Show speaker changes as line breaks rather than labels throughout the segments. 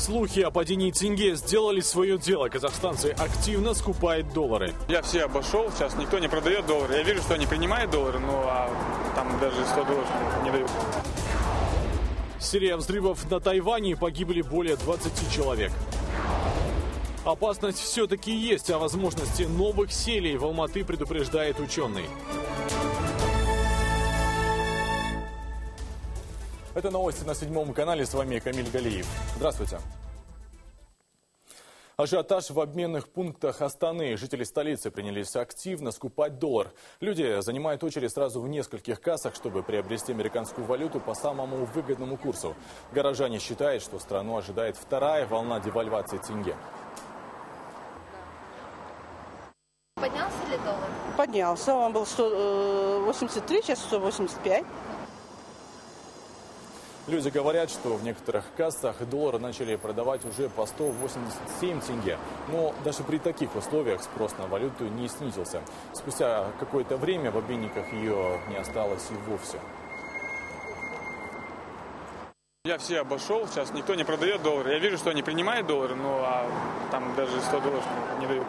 Слухи о падении тенге сделали свое дело. Казахстанцы активно скупают доллары.
Я все обошел, сейчас никто не продает доллары. Я вижу, что они принимают доллары, а там даже 100 долларов не дают.
Серия взрывов на Тайване, погибли более 20 человек. Опасность все-таки есть, о возможности новых селей в Алматы предупреждает ученый. Это новости на 7 канале. С вами Камиль Галиев. Здравствуйте. Ажиотаж в обменных пунктах Астаны. Жители столицы принялись активно скупать доллар. Люди занимают очередь сразу в нескольких кассах, чтобы приобрести американскую валюту по самому выгодному курсу. Горожане считают, что страну ожидает вторая волна девальвации тенге.
Поднялся ли доллар?
Поднялся. Он был 183, сейчас 185.
Люди говорят, что в некоторых кассах доллары начали продавать уже по 187 тенге. Но даже при таких условиях спрос на валюту не снизился. Спустя какое-то время в обменниках ее не осталось и вовсе.
Я все обошел, сейчас никто не продает доллары. Я вижу, что они принимают доллары, там даже 100 долларов не дают.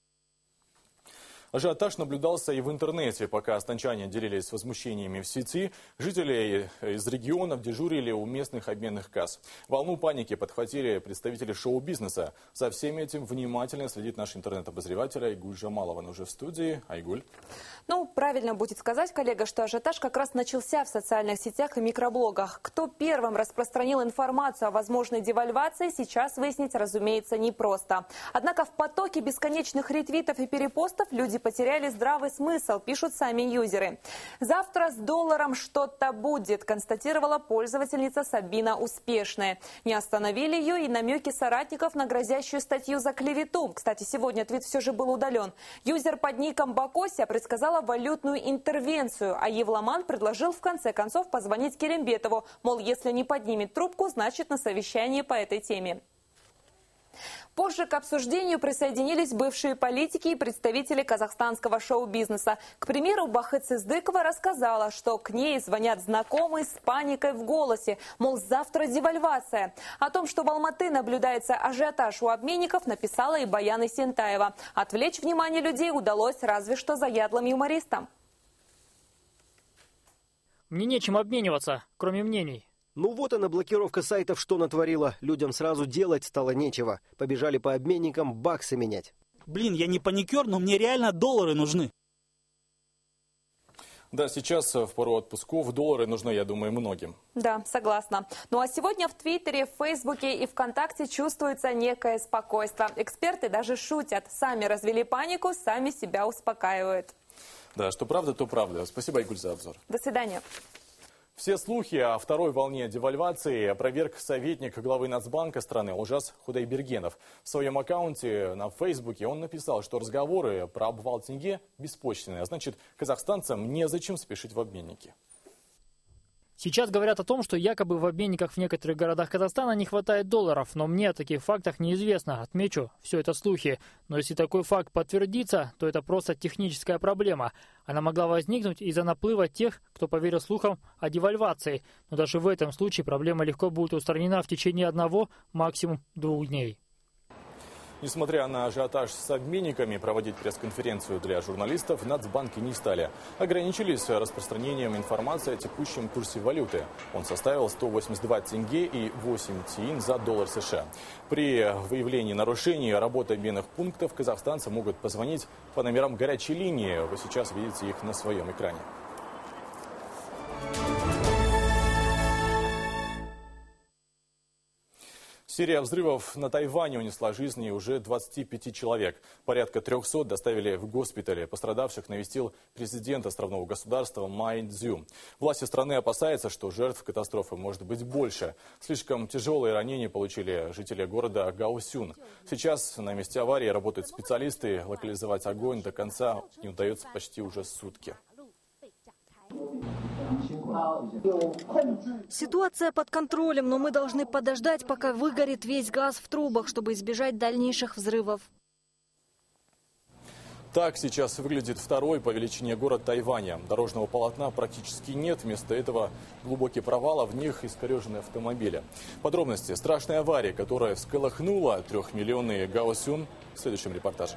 Ажиотаж наблюдался и в интернете. Пока астанчане делились возмущениями в сети, жители из регионов дежурили у местных обменных касс. Волну паники подхватили представители шоу-бизнеса. За всем этим внимательно следит наш интернет-обозреватель Айгуль Жамалова. Он уже в студии. Айгуль.
Правильно будет сказать, коллега, что ажиотаж как раз начался в социальных сетях и микроблогах. Кто первым распространил информацию о возможной девальвации, сейчас выяснить, разумеется, непросто. Однако в потоке бесконечных ретвитов и перепостов люди потеряли здравый смысл, пишут сами юзеры. «Завтра с долларом что-то будет», констатировала пользовательница Сабина Успешная. Не остановили ее и намеки соратников на грозящую статью за клевету. Кстати, сегодня твит все же был удален. Юзер под ником Бакося предсказала валютную интервенцию, а Евломан предложил в конце концов позвонить Керембетову. Мол, если не поднимет трубку, значит на совещании по этой теме. Позже к обсуждению присоединились бывшие политики и представители казахстанского шоу-бизнеса. К примеру, Бахыт Сыздыкова рассказала, что к ней звонят знакомые с паникой в голосе. Мол, завтра девальвация. О том, что в Алматы наблюдается ажиотаж у обменников, написала и Баян Исентаева. Отвлечь внимание людей удалось разве что заядлым юмористам.
Мне нечем обмениваться, кроме мнений.
Вот она, блокировка сайтов, что натворила. Людям сразу делать стало нечего. Побежали по обменникам баксы менять.
Я не паникер, но мне реально доллары нужны.
Да, сейчас в пору отпусков доллары нужны, я думаю, многим.
Да, согласна. А сегодня в Твиттере, в Фейсбуке и ВКонтакте чувствуется некое спокойствие. Эксперты даже шутят. Сами развели панику, сами себя успокаивают.
Да, что правда, то правда. Спасибо, Айгуль, за обзор.
До свидания.
Все слухи о второй волне девальвации опроверг советник главы Нацбанка страны Олжас Худайбергенов. В своем аккаунте на Фейсбуке он написал, что разговоры про обвал тенге беспочвенные, а значит, казахстанцам незачем спешить в обменники.
Сейчас говорят о том, что якобы в обменниках в некоторых городах Казахстана не хватает долларов, но мне о таких фактах неизвестно. Отмечу, все это слухи. Но если такой факт подтвердится, то это просто техническая проблема. Она могла возникнуть из-за наплыва тех, кто поверил слухам о девальвации. Но даже в этом случае проблема легко будет устранена в течение 1, максимум 2 дней.
Несмотря на ажиотаж с обменниками, проводить пресс-конференцию для журналистов в Нацбанке не стали. Ограничились распространением информации о текущем курсе валюты. Он составил 182 тенге и 8 тиин за доллар США. При выявлении нарушений работы обменных пунктов казахстанцы могут позвонить по номерам горячей линии. Вы сейчас видите их на своем экране. Серия взрывов на Тайване унесла жизни уже 25 человек. Порядка 300 доставили в госпитали. Пострадавших навестил президент островного государства Май Цзю. Власти страны опасаются, что жертв катастрофы может быть больше. Слишком тяжелые ранения получили жители города Гаосюн. Сейчас на месте аварии работают специалисты. Локализовать огонь до конца не удается почти уже сутки.
Ситуация под контролем, но мы должны подождать, пока выгорит весь газ в трубах, чтобы избежать дальнейших взрывов.
Так сейчас выглядит второй по величине город Тайваня. Дорожного полотна практически нет. Вместо этого глубокие провалы, в них искореженные автомобили. Подробности страшной аварии, которая всколыхнула 3-миллионный Гаосюн, в следующем репортаже.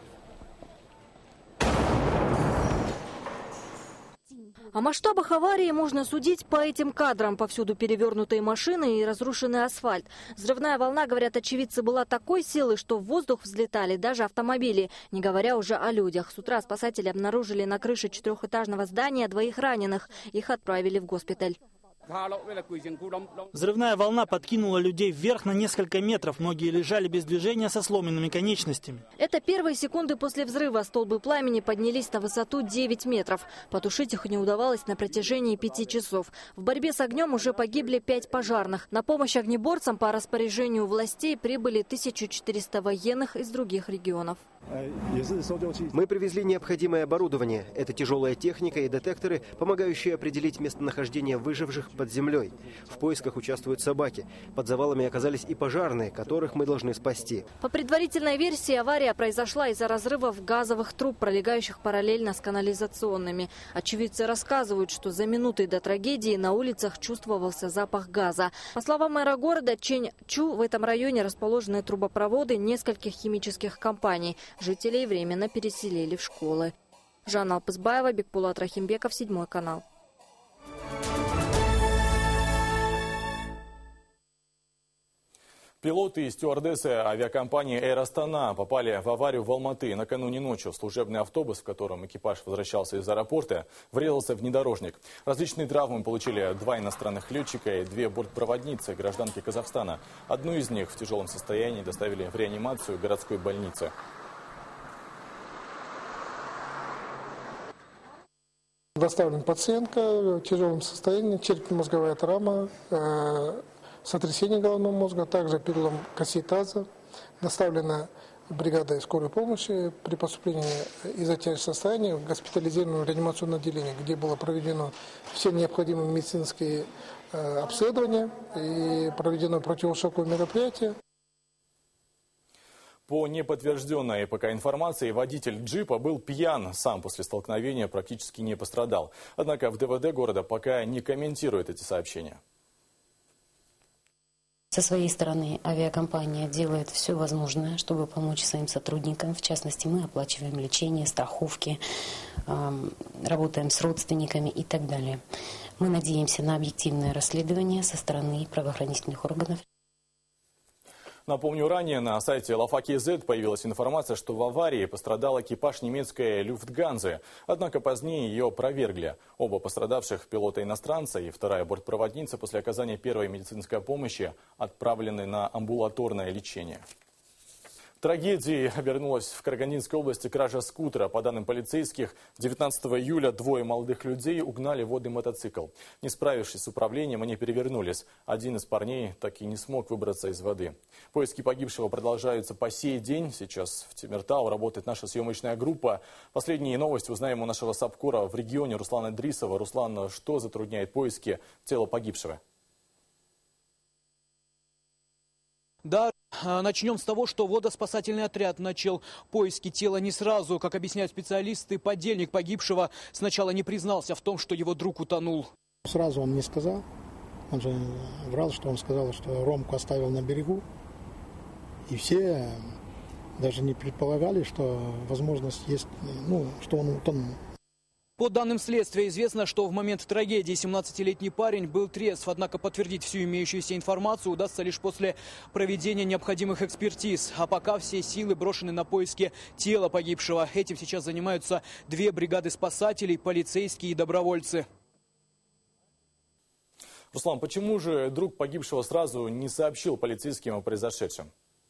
О масштабах аварии можно судить по этим кадрам. Повсюду перевернутые машины и разрушенный асфальт. Взрывная волна, говорят очевидцы, была такой силы, что в воздух взлетали даже автомобили, не говоря уже о людях. С утра спасатели обнаружили на крыше 4-этажного здания 2 раненых. Их отправили в госпиталь.
Взрывная волна подкинула людей вверх на несколько метров. Многие лежали без движения со сломанными конечностями.
Это первые секунды после взрыва. Столбы пламени поднялись на высоту 9 метров. Потушить их не удавалось на протяжении 5 часов. В борьбе с огнем уже погибли 5 пожарных. На помощь огнеборцам по распоряжению властей прибыли 1400 военных из других регионов.
Мы привезли необходимое оборудование. Это тяжелая техника и детекторы, помогающие определить местонахождение выживших под землей. В поисках участвуют собаки. Под завалами оказались и пожарные, которых мы должны спасти.
По предварительной версии, авария произошла из-за разрывов газовых труб, пролегающих параллельно с канализационными. Очевидцы рассказывают, что за минуты до трагедии на улицах чувствовался запах газа. По словам мэра города Чэнь Чу, в этом районе расположены трубопроводы нескольких химических компаний. Жителей временно переселили в школы. Жанна Алпызбаева, Бекбулат Рахимбеков, 7 канал.
Пилоты и стюардессы авиакомпании «Эйр Астана» попали в аварию в Алматы. Накануне ночью служебный автобус, в котором экипаж возвращался из аэропорта, врезался в внедорожник. Различные травмы получили 2 иностранных летчика и 2 бортпроводницы, гражданки Казахстана. Одну из них в тяжелом состоянии доставили в реанимацию городской больницы.
Доставлен пациентка в тяжелом состоянии, черепно-мозговая травма, сотрясение головного мозга, также перелом кости таза. Доставлена бригадой скорой помощи при поступлении из-за тяжелого состояния в госпитализированное реанимационное отделение, где было проведено все необходимые медицинские обследования и проведено противошоковое мероприятие.
По неподтвержденной пока информации, водитель джипа был пьян. Сам после столкновения практически не пострадал. Однако в ДВД города пока не комментирует эти сообщения.
Со своей стороны авиакомпания делает все возможное, чтобы помочь своим сотрудникам. В частности, мы оплачиваем лечение, страховки, работаем с родственниками и так далее. Мы надеемся на объективное расследование со стороны правоохранительных органов.
Напомню, ранее на сайте Лафа.кз появилась информация, что в аварии пострадал экипаж немецкой Люфтганзы. Однако позднее ее опровергли. Оба пострадавших, пилота-иностранца и 2-я бортпроводница, после оказания первой медицинской помощи отправлены на амбулаторное лечение. Трагедией обернулась в Карагандинской области кража скутера. По данным полицейских, 19 июля 2 молодых людей угнали водный мотоцикл. Не справившись с управлением, они перевернулись. Один из парней так и не смог выбраться из воды. Поиски погибшего продолжаются по сей день. Сейчас в Темиртау работает наша съемочная группа. Последние новости узнаем у нашего САПКОРа в регионе Руслана Дрисова. Руслан, что затрудняет поиски тела погибшего?
Да, начнем с того, что водоспасательный отряд начал поиски тела не сразу. Как объясняют специалисты, подельник погибшего сначала не признался в том, что его друг утонул.
Сразу он не сказал. Он же врал, что он сказал, что Ромку оставил на берегу. И все даже не предполагали, что возможность есть, что он утонул.
По данным следствия, известно, что в момент трагедии 17-летний парень был трезв. Однако подтвердить всю имеющуюся информацию удастся лишь после проведения необходимых экспертиз. А пока все силы брошены на поиски тела погибшего. Этим сейчас занимаются 2 бригады спасателей, полицейские и добровольцы.
Руслан, почему же друг погибшего сразу не сообщил полицейским о произошедшем?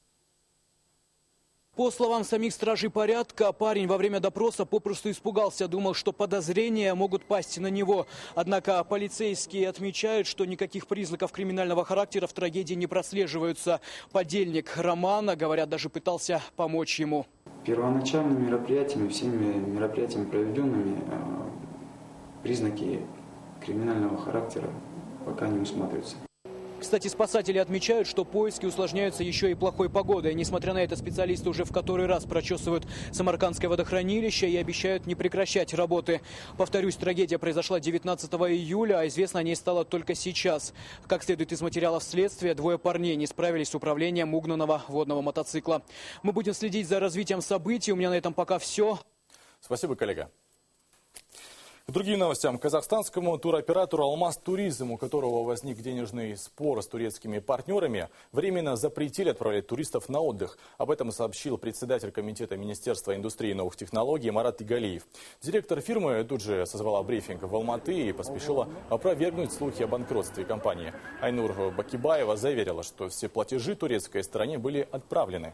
По словам самих стражей порядка, парень во время допроса попросту испугался, думал, что подозрения могут пасть на него. Однако полицейские отмечают, что никаких признаков криминального характера в трагедии не прослеживаются. Подельник Романа, говорят, даже пытался помочь ему.
Первоначальными мероприятиями, всеми мероприятиями проведенными, признаки криминального характера пока не усматриваются.
К
Кстати, спасатели отмечают, что поиски усложняются еще и плохой погодой. Несмотря на это, специалисты уже в который раз прочесывают Самаркандское водохранилище и обещают не прекращать работы. Повторюсь, трагедия произошла 19 июля, а известно о ней стало только сейчас. Как следует из материалов следствия, двое парней не справились с управлением угнанного водного мотоцикла. Мы будем следить за развитием событий. У меня на этом пока все.
Спасибо, коллега. К другим новостям. Казахстанскому туроператору «Алмаз Туризм», у которого возник денежный спор с турецкими партнерами, временно запретили отправлять туристов на отдых. Об этом сообщил председатель комитета Министерства индустрии и новых технологий Марат Игалиев. Директор фирмы тут же созвала брифинг в Алматы и поспешила опровергнуть слухи о банкротстве компании. Айнур Бакибаева заверила, что все платежи турецкой стороне были отправлены.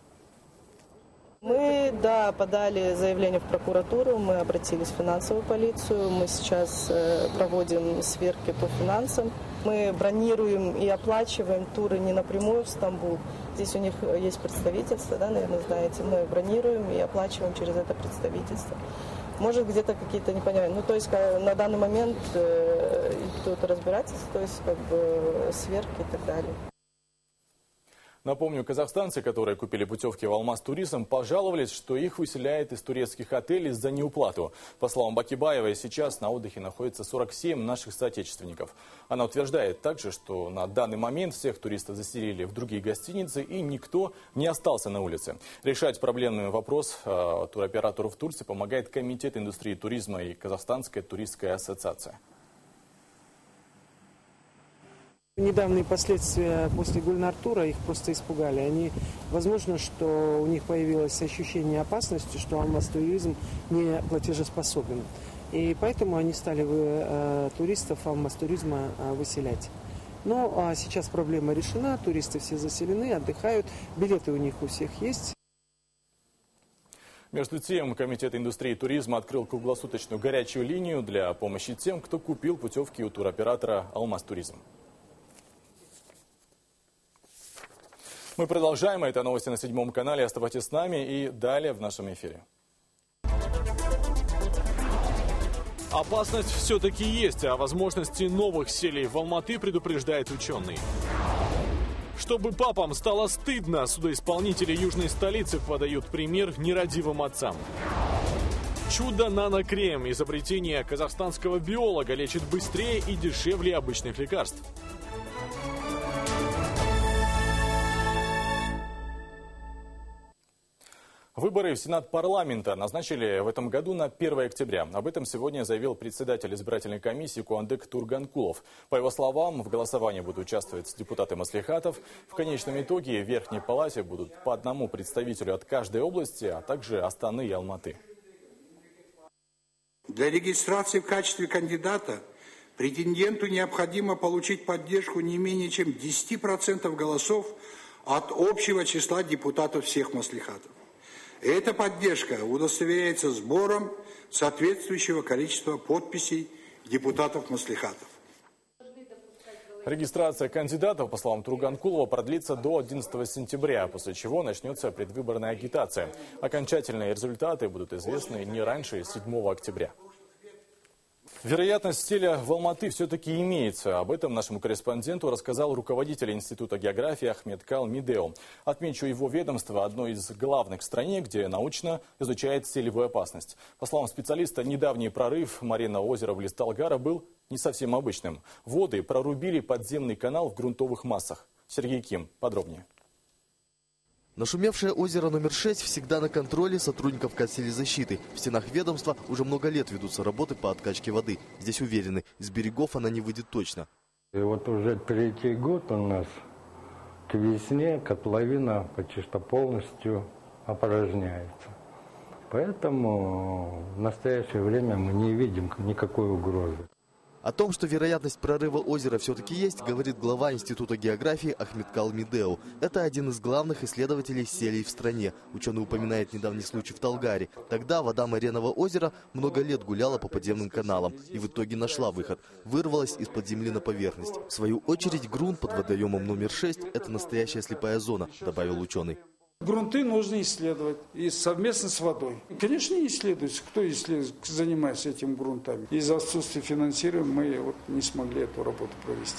Мы, подали заявление в прокуратуру, мы обратились в финансовую полицию, мы сейчас проводим сверки по финансам. Мы бронируем и оплачиваем туры не напрямую в Стамбул. Здесь у них есть представительство, наверное, знаете. Мы бронируем и оплачиваем через это представительство. Может, где-то какие-то непонятные. То есть на данный момент идут разбирательства, то есть сверки и так далее.
Напомню, казахстанцы, которые купили путевки в «Алмаз Туризм», пожаловались, что их выселяют из турецких отелей за неуплату. По словам Бакибаевой, сейчас на отдыхе находится 47 наших соотечественников. Она утверждает также, что на данный момент всех туристов заселили в другие гостиницы и никто не остался на улице. Решать проблемный вопрос туроператору в Турции помогает Комитет индустрии туризма и Казахстанская туристская ассоциация.
Недавние последствия после Гульнар-тура их просто испугали. Возможно, что у них появилось ощущение опасности, что «Алмаз Туризм» не платежеспособен. И поэтому они стали туристов «Алмаз Туризма» выселять. Но сейчас проблема решена, туристы все заселены, отдыхают, билеты у них у всех есть.
Между тем, Комитет индустрии туризма открыл круглосуточную горячую линию для помощи тем, кто купил путевки у туроператора «Алмаз Туризм». Мы продолжаем. Это новости на 7 канале. Оставайтесь с нами и далее в нашем эфире.
Опасность все-таки есть, а о возможности новых селей в Алматы предупреждает ученый. Чтобы папам стало стыдно, судоисполнители южной столицы подают пример нерадивым отцам. Чудо-нано-крем. Изобретение казахстанского биолога лечит быстрее и дешевле обычных лекарств.
Выборы в Сенат парламента назначили в этом году на 1 октября. Об этом сегодня заявил председатель избирательной комиссии Куандык Турганкулов. По его словам, в голосовании будут участвовать депутаты маслихатов. В конечном итоге в Верхней палате будут по одному представителю от каждой области, а также Астаны и Алматы.
Для регистрации в качестве кандидата претенденту необходимо получить поддержку не менее чем 10% голосов от общего числа депутатов всех маслихатов. Эта поддержка удостоверяется сбором соответствующего количества подписей депутатов маслихатов.
Регистрация кандидатов, по словам Турганкулова, продлится до 11 сентября, после чего начнется предвыборная агитация. Окончательные результаты будут известны не раньше 7 октября. Вероятность стиля в Алматы все-таки имеется. Об этом нашему корреспонденту рассказал руководитель Института географии Ахметкал Мидео. Отмечу, его ведомство – одно из главных в стране, где научно изучает стилевую опасность. По словам специалиста, недавний прорыв Маринного озера в Листалгара был не совсем обычным. Воды прорубили подземный канал в грунтовых массах. Сергей Ким подробнее.
Нашумевшее озеро номер 6 всегда на контроле сотрудников Кастелезащиты. В стенах ведомства уже много лет ведутся работы по откачке воды. Здесь уверены, из берегов она не выйдет точно.
И вот уже 3-й год у нас к весне котловина почти что полностью опорожняется. Поэтому в настоящее время мы не видим никакой угрозы.
О том, что вероятность прорыва озера все-таки есть, говорит глава Института географии Ахметкал Мидео. Это один из главных исследователей селей в стране. Ученый упоминает недавний случай в Талгаре. Тогда вода Маринного озера много лет гуляла по подземным каналам и в итоге нашла выход. Вырвалась из-под земли на поверхность. В свою очередь, грунт под водоемом номер 6 – это настоящая слепая зона, добавил ученый.
Грунты нужно исследовать и совместно с водой. Конечно, не исследуется. Кто занимается этим грунтами? Из-за отсутствия финансирования мы не смогли эту работу провести.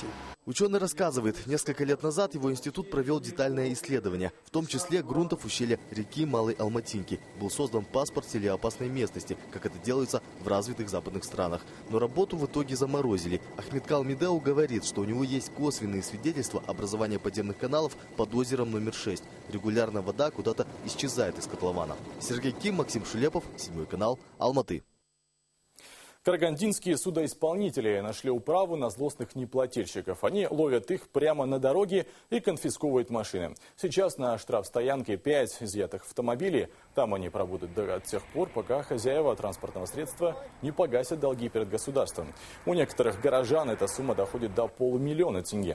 Ученый рассказывает, несколько лет назад его институт провел детальное исследование, в том числе грунтов ущелья реки Малой Алматинки. Был создан паспорт селеопасной местности, как это делается в развитых западных странах. Но работу в итоге заморозили. Ахметкал Медеу говорит, что у него есть косвенные свидетельства образования подземных каналов под озером номер 6. Регулярно вода куда-то исчезает из котлована. Сергей Ким, Максим Шулепов, 7 канал, Алматы.
Карагандинские судоисполнители нашли управу на злостных неплательщиков. Они ловят их прямо на дороге и конфисковывают машины. Сейчас на штрафстоянке 5 изъятых автомобилей. Там они пробудут до тех пор, пока хозяева транспортного средства не погасят долги перед государством. У некоторых горожан эта сумма доходит до 500 000 тенге.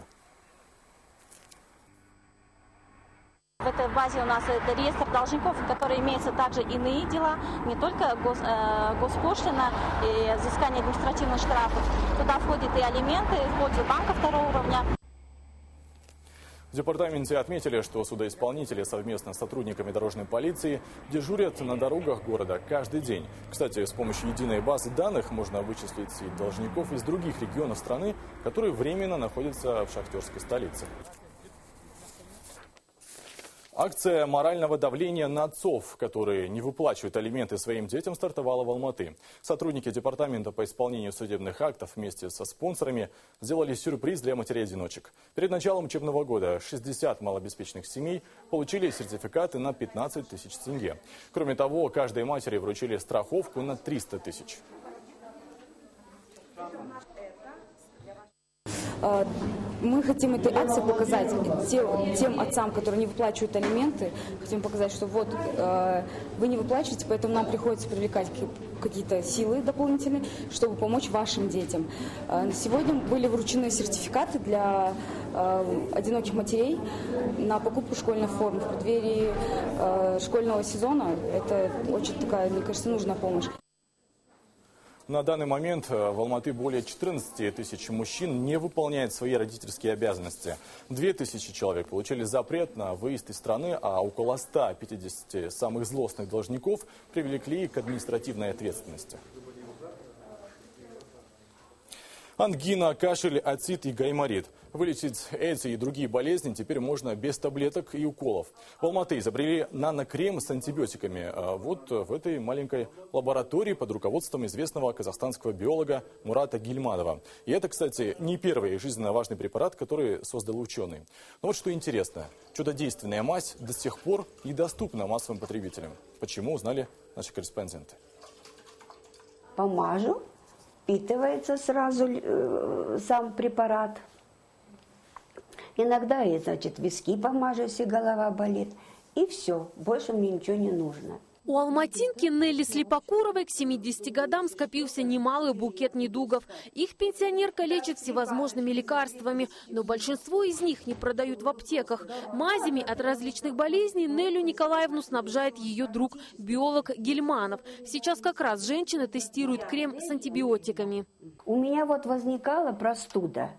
В этой базе у нас это реестр должников, в которой имеются также иные дела, не только госпошлина и взыскание административных штрафов. Туда входят и алименты в пользу банка второго уровня.
В департаменте отметили, что судоисполнители совместно с сотрудниками дорожной полиции дежурят на дорогах города каждый день. Кстати, с помощью единой базы данных можно вычислить и должников из других регионов страны, которые временно находятся в шахтерской столице. Акция морального давления на отцов, которые не выплачивают алименты своим детям, стартовала в Алматы. Сотрудники департамента по исполнению судебных актов вместе со спонсорами сделали сюрприз для матерей-одиночек. Перед началом учебного года 60 малообеспеченных семей получили сертификаты на 15 000 тенге. Кроме того, каждой матери вручили страховку на 300 000.
Мы хотим этой акцией показать тем отцам, которые не выплачивают алименты, хотим показать, что вот вы не выплачиваете, поэтому нам приходится привлекать какие-то силы дополнительные, чтобы помочь вашим детям. Сегодня были вручены сертификаты для одиноких матерей на покупку школьной формы в преддверии школьного сезона. Это очень такая, мне кажется, нужная помощь.
На данный момент в Алматы более 14 000 мужчин не выполняют свои родительские обязанности. 2000 человек получили запрет на выезд из страны, а около 150 самых злостных должников привлекли к административной ответственности. Ангина, кашель, отит и гайморит. Вылечить эти и другие болезни теперь можно без таблеток и уколов. В Алматы изобрели нанокрем с антибиотиками. Вот в этой маленькой лаборатории под руководством известного казахстанского биолога Мурата Гильманова. И это, кстати, не первый жизненно важный препарат, который создал ученый. Но вот что интересно. Чудодейственная мазь до сих пор недоступна массовым потребителям. Почему, узнали наши корреспонденты.
Помажу, впитывается сразу сам препарат. Иногда и, значит, виски помажу, если голова болит. И все, больше мне ничего не нужно.
У алматинки Нелли Слепокуровой к 70 годам скопился немалый букет недугов. Их пенсионерка лечит всевозможными лекарствами, но большинство из них не продают в аптеках. Мазями от различных болезней Неллю Николаевну снабжает ее друг, биолог Гильманов. Сейчас как раз женщина тестирует крем с антибиотиками.
У меня вот возникала простуда.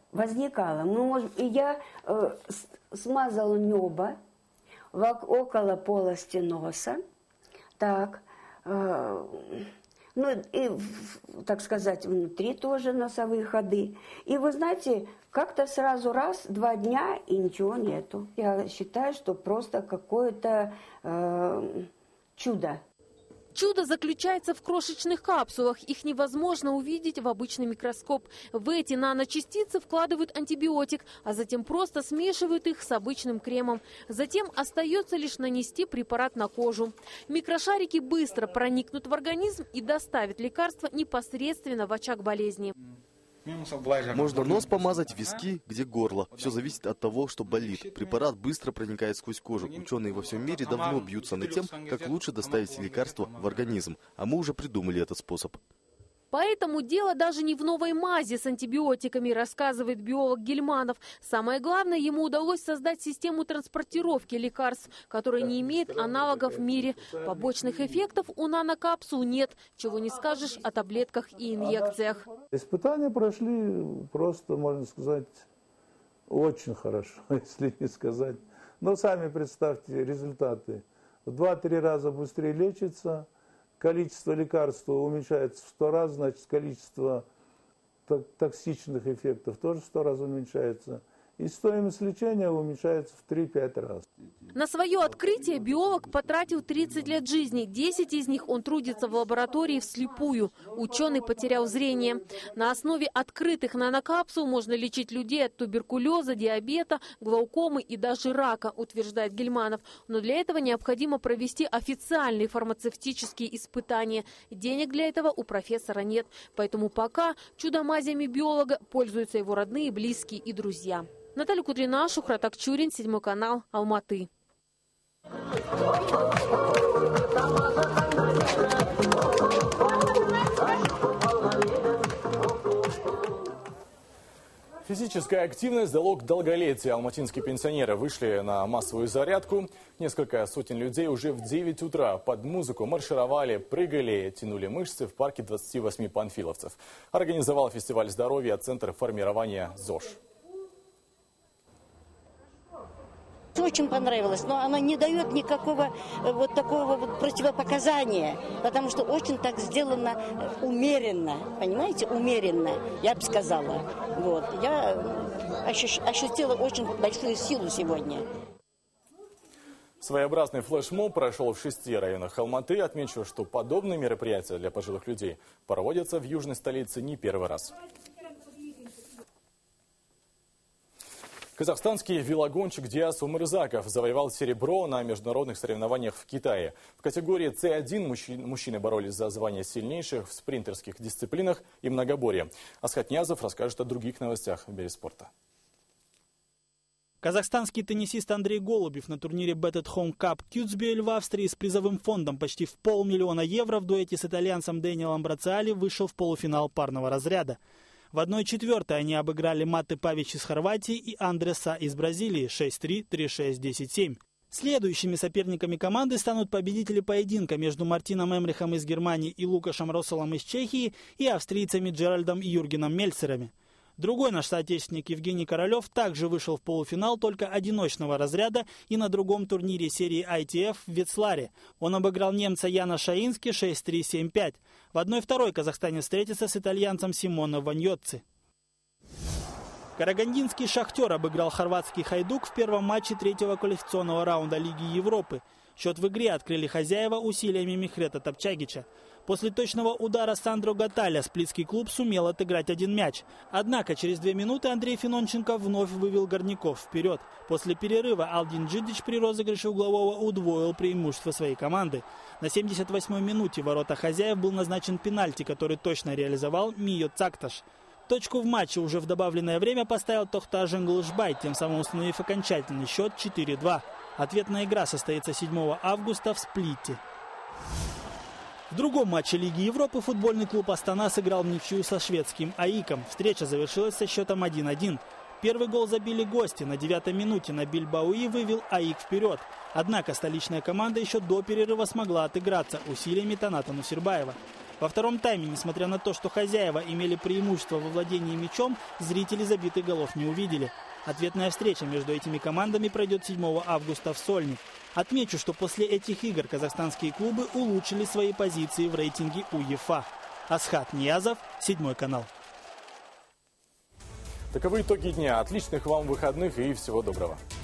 Я смазала небо около полости носа. Так, ну и, так сказать, внутри тоже носовые ходы. И вы знаете, как-то сразу раз, 2 дня и ничего нету. Я считаю, что просто какое-то чудо.
Чудо заключается в крошечных капсулах. Их невозможно увидеть в обычный микроскоп. В эти наночастицы вкладывают антибиотик, а затем просто смешивают их с обычным кремом. Затем остается лишь нанести препарат на кожу. Микрошарики быстро проникнут в организм и доставят лекарство непосредственно в очаг болезни.
Можно нос помазать, виски, где горло. Все зависит от того, что болит. Препарат быстро проникает сквозь кожу. Ученые во всем мире давно бьются над тем, как лучше доставить лекарство в организм. А мы уже придумали этот способ.
Поэтому дело даже не в новой мази с антибиотиками, рассказывает биолог Гильманов. Самое главное, ему удалось создать систему транспортировки лекарств, которая не имеет аналогов в мире. Побочных эффектов у нанокапсул нет, чего не скажешь о таблетках и инъекциях.
Испытания прошли просто, можно сказать, очень хорошо, если не сказать. Но сами представьте результаты. В 2-3 раза быстрее лечится. Количество лекарства уменьшается в 100 раз, значит, количество токсичных эффектов тоже в 100 раз уменьшается. И стоимость лечения уменьшается в 3-5 раз.
На свое открытие биолог потратил 30 лет жизни. 10 из них он трудится в лаборатории вслепую. Ученый потерял зрение. На основе открытых нанокапсул можно лечить людей от туберкулеза, диабета, глаукомы и даже рака, утверждает Гельманов. Но для этого необходимо провести официальные фармацевтические испытания. Денег для этого у профессора нет. Поэтому пока чудо-мазями биолога пользуются его родные, близкие и друзья. Наталья Кудрина, Шухрат Акчурин, 7 канал, Алматы.
Физическая активность – залог долголетия. Алматинские пенсионеры вышли на массовую зарядку. Несколько сотен людей уже в 9 утра под музыку маршировали, прыгали, тянули мышцы в парке 28 панфиловцев. Организовал фестиваль здоровья Центр формирования ЗОЖ.
Очень понравилось, но она не дает никакого вот такого вот противопоказания, потому что очень так сделано умеренно, понимаете, умеренно, я бы сказала. Вот. Я ощутила очень большую силу сегодня.
Своеобразный флешмоб прошел в 6 районах Алматы. Отмечу, что подобные мероприятия для пожилых людей проводятся в южной столице не первый раз. Казахстанский велогонщик Диас Умырзаков завоевал серебро на международных соревнованиях в Китае. В категории С1 мужчины боролись за звание сильнейших в спринтерских дисциплинах и многоборье. Асхат Ниязов расскажет о других новостях в мире спорта.
Казахстанский теннисист Андрей Голубев на турнире Bet at Home Cup Кюцбюэль в Австрии с призовым фондом почти в 500 000 евро в дуэте с итальянцем Дэниелом Брациали вышел в полуфинал парного разряда. В 1/4 они обыграли Мате Павич из Хорватии и Андреса из Бразилии 6-3, 3-6, 10-7. Следующими соперниками команды станут победители поединка между Мартином Эмрихом из Германии и Лукашем Росселом из Чехии и австрийцами Джеральдом и Юргеном Мельцерами. Другой наш соотечественник Евгений Королев также вышел в полуфинал только одиночного разряда и на другом турнире серии ITF в Ветсларе. Он обыграл немца Яна Шаински 6-3, 7-5. В 1/2 казахстанец встретится с итальянцем Симоно Ваньоцци. Карагандинский «Шахтер» обыграл хорватский «Хайдук» в первом матче 3-го квалификационного раунда Лиги Европы. Счет в игре открыли хозяева усилиями Михрета Топчагича. После точного удара Сандро Гаталя сплитский клуб сумел отыграть 1 мяч. Однако через 2 минуты Андрей Финонченко вновь вывел горняков вперед. После перерыва Алдин Джидич при розыгрыше углового удвоил преимущество своей команды. На 78-й минуте в ворота хозяев был назначен пенальти, который точно реализовал Мио Цакташ. Точку в матче уже в добавленное время поставил Тохта Женглышбай, тем самым установив окончательный счет 4-2. Ответная игра состоится 7 августа в Сплите. В другом матче Лиги Европы футбольный клуб Астана сыграл в ничью со шведским АИКом. Встреча завершилась со счетом 1-1. Первый гол забили гости. На 9-й минуте Набиль Бауи вывел АИК вперед. Однако столичная команда еще до перерыва смогла отыграться усилиями Таната Нусербаева. Во втором тайме, несмотря на то, что хозяева имели преимущество во владении мячом, зрители забитых голов не увидели. Ответная встреча между этими командами пройдет 7 августа в Сольне. Отмечу, что после этих игр казахстанские клубы улучшили свои позиции в рейтинге УЕФА. Асхат Ниязов, 7 канал.
Таковы итоги дня. Отличных вам выходных и всего доброго.